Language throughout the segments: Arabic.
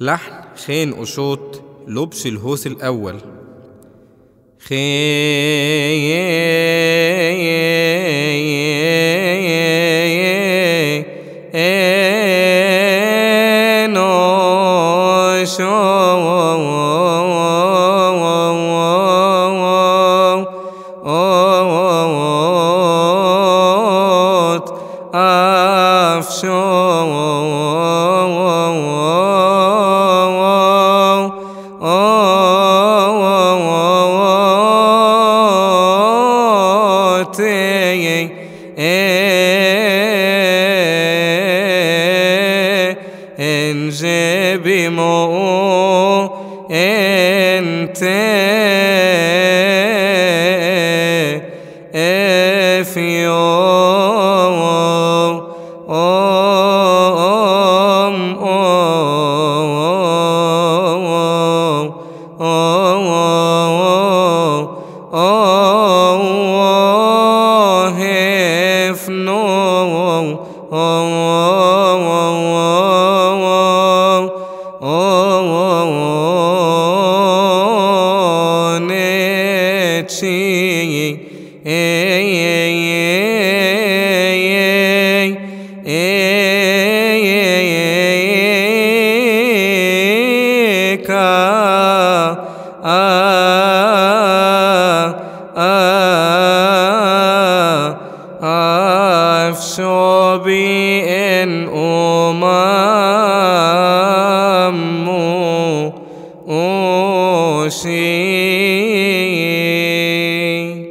لحن خين وشوط لبش الهوس الأول. خين وشوط انجبي مو انت افيو أفشوبي إن أمامو أوشي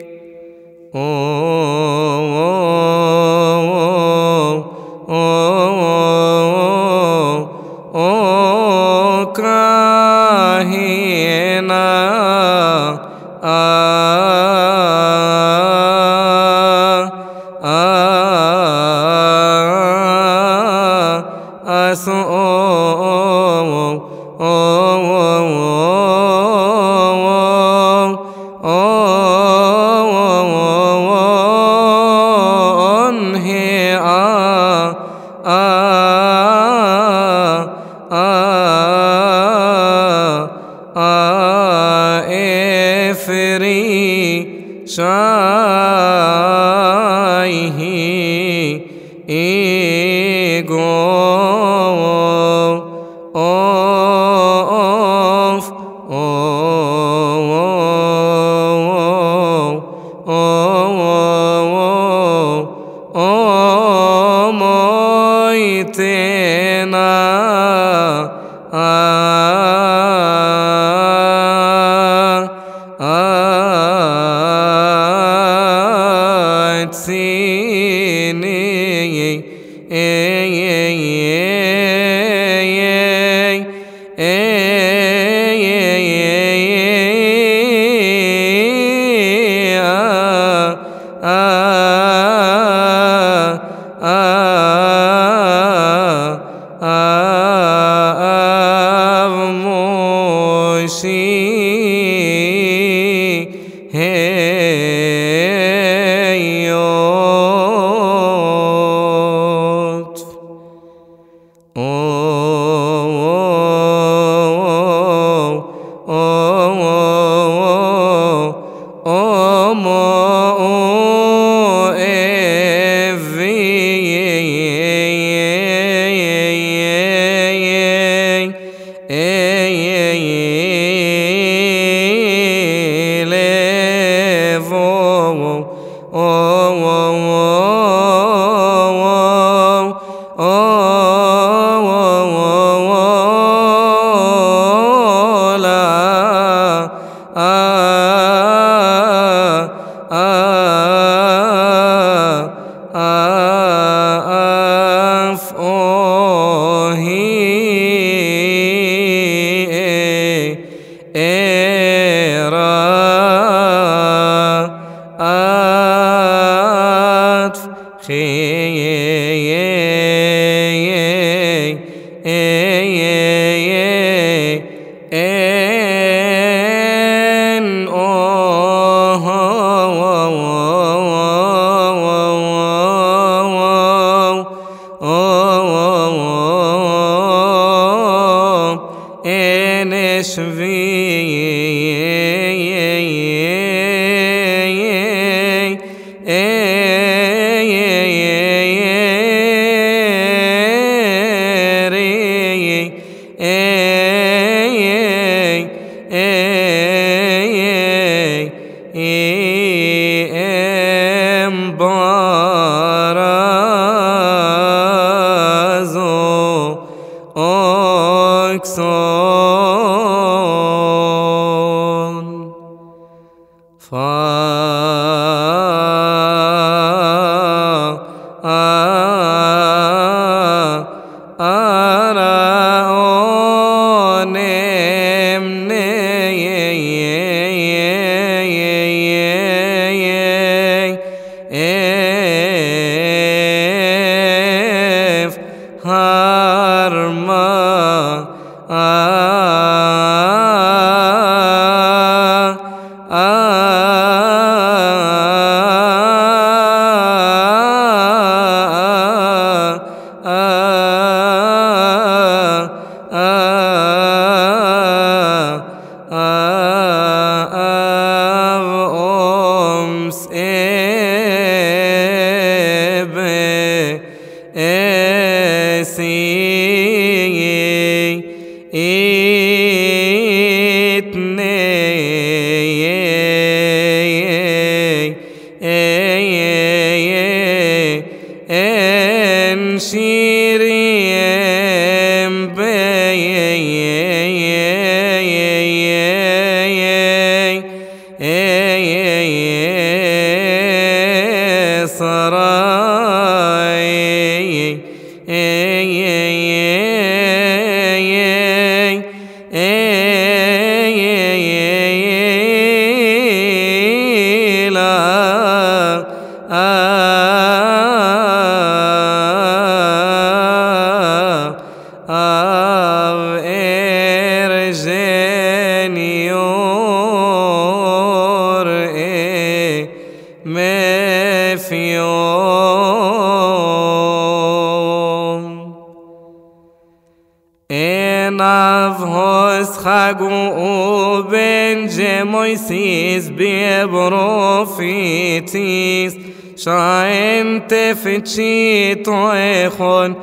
Shain tefetchi toechon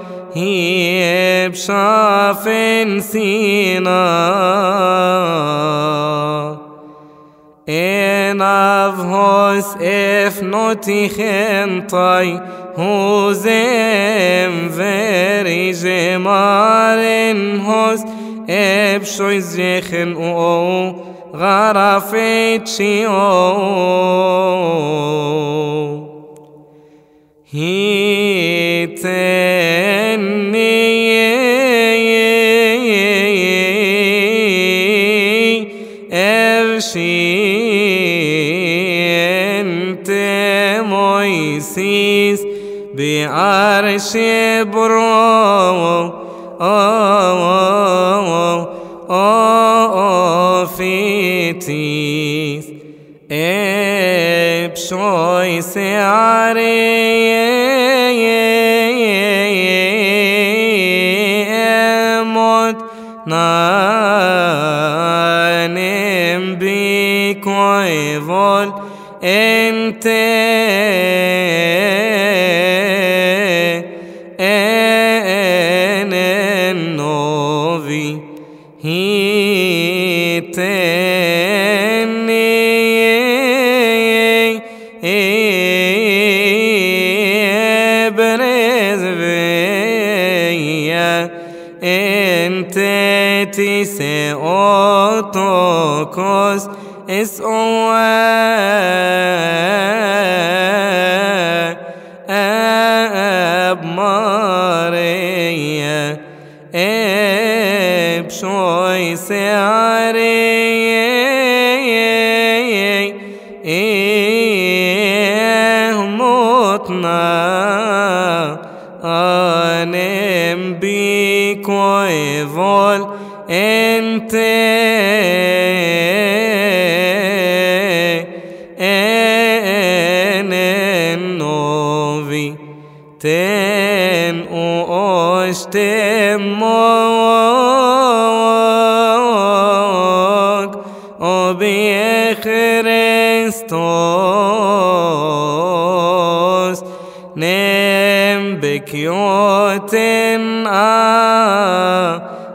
hieb shafen sina en avhos ef notichem tai hozem veri jemaren hos eb shoiz jechen o garafet shio بعرش فيتيس بشوي سعري موت نانم بكوي فول انت se otokos es ab maria shoy se are motna anem bi koy vol ente enen novi ten o ostem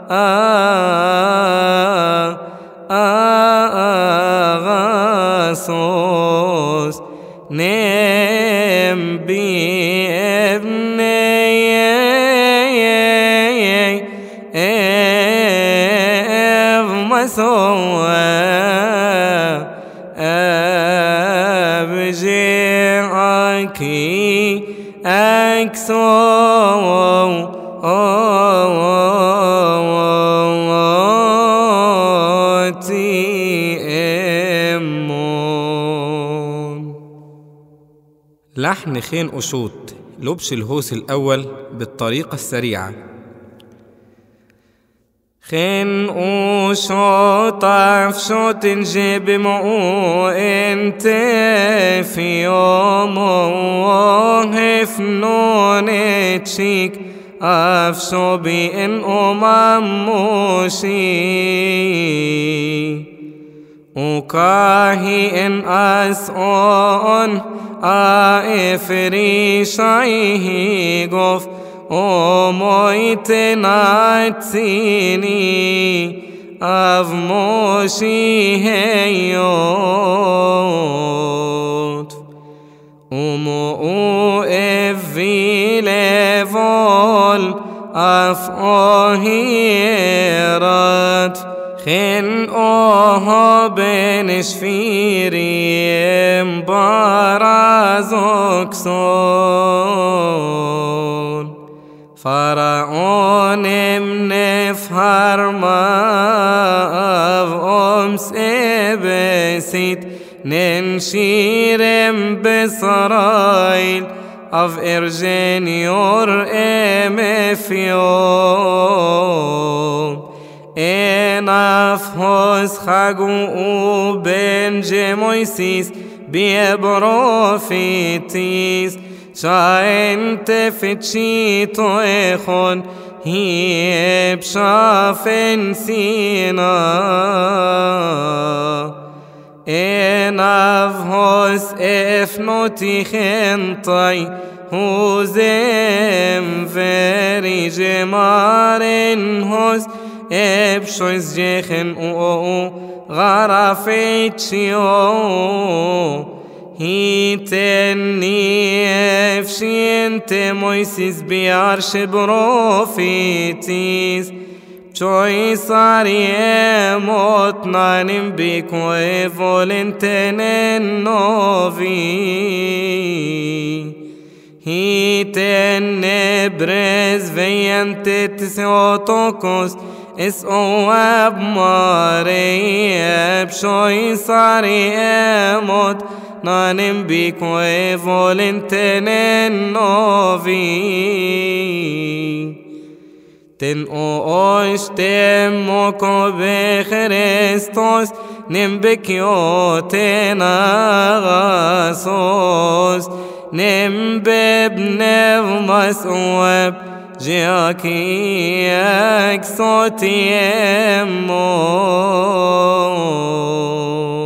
غاصوص نم بابني مسوى أبجعكي أكسو لحن خين أشوط لبش الهوس الأول بالطريقة السريعة. خين أشوط عفشوط نجيب مؤو انت في يوم وهفنون تشيك عفشو بإن موشي وكاهي إن أسؤون آفري شايه قف ومويتنا تسيني أفموشي هيوت ومو إفي لفول أفوهيرات خن اوه بن شفيري مبارزوك سون فرعون منفهر ما أمس إبسيت ننشيرم بسرايل أف إرجين يور إمفيوم إن أفهوس خاقو بن جمويسيس بيبروفيتيس شاين تفتشي طيخون هي بشافن سينا إن أفهوس إفنوتي خنطي هوزم فري جمارن هوز ابشوز جيخن او غرفت شيو هيتني افشين تمويسيس بيعرش بروفيتيس بشوي صاري اموت نانم بيكو فولنتن نوفي هيتن برز فينت تسيوتوكوس اس اواب ماري بشوي صاري اموت نانم بيكو فولنتن نوفي تن اوش تموكو بخريستوس نمبكيو تناغاسوس نمبب نفمس واب جاكي اكسوتي امو